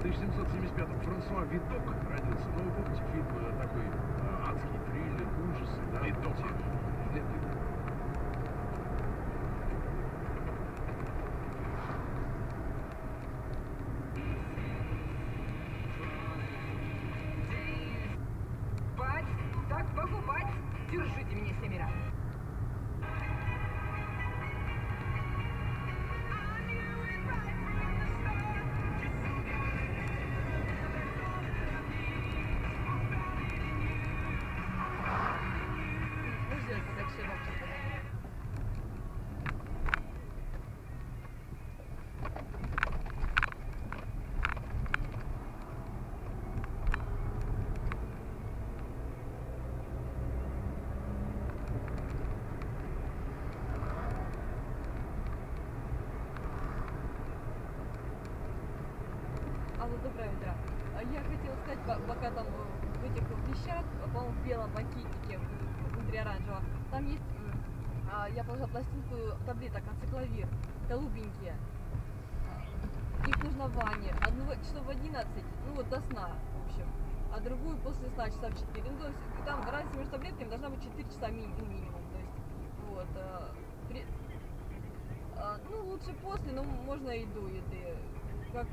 1775-м Франсуа Видок родился. Ну, вы помните фильм такой адский триллер, ужасы, да? Видок. Бать, как покупать? Держите меня, семеро. Алло, доброе утро. Я хотела сказать, пока там в этих вещах, по-моему, в белом пакетике, внутри оранжевого, там есть, я положила пластинку таблеток ацикловир, голубенькие. Их нужно в ванне. Одну часов в 11, ну вот до сна, в общем. А другую после сна часа в 4. Ну, то есть там разница между таблетками должна быть 4 часа минимум. То есть, вот. Ну, лучше после, но можно и до еды. Как?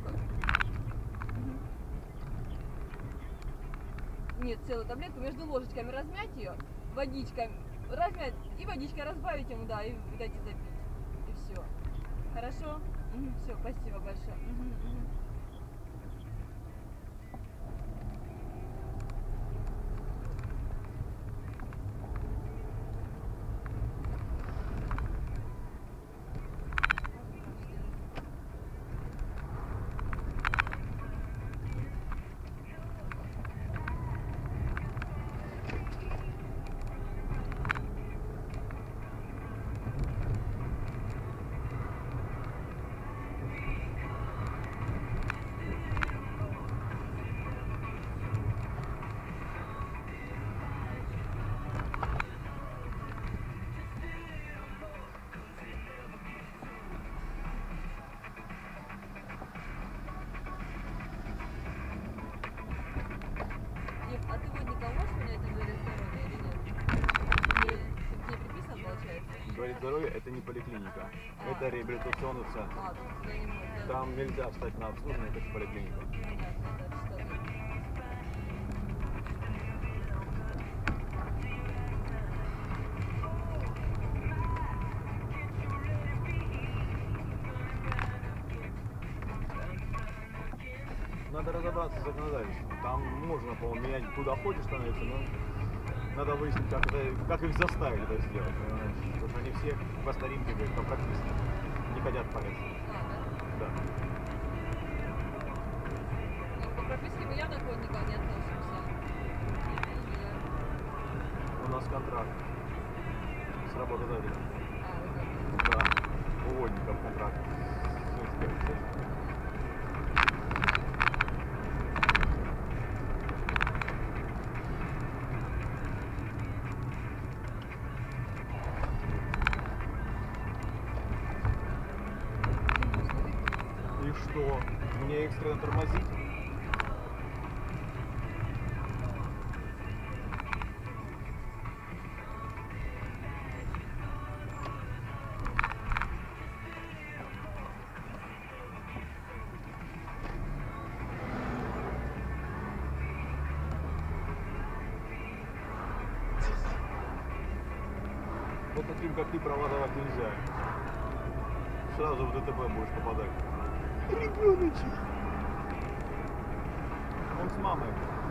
Нет, целую таблетку, между ложечками размять ее, водичкой размять и водичкой разбавить ему, да, и дайте запить. И все. Хорошо? Все, спасибо большое. А ты вот никого можешь понять, там говорит здоровье или нет? Или тебе приписано, получается? Говорит здоровье, это не поликлиника, это реабилитационный центр. Туда не можно. Там нельзя встать на обслуживание, как в поликлинике. Понятно, да, что-то. Надо разобраться с законодательством. Там можно, по-моему, менять куда хочешь становиться, но надо выяснить, как их заставить это сделать. Понимаешь? Потому что они все по старинке, говорят, по прописке не хотят париться. Да. Ну, по прописке мы явно к водникам не относимся. У нас контракт с работодателем. Вот так. Да. У водников контракт с инспекцией. И что? Мне экстренно тормозить? Вот таким, как ты, права давать нельзя. Сразу в ДТП будешь попадать. Ребеночек. Он с мамой.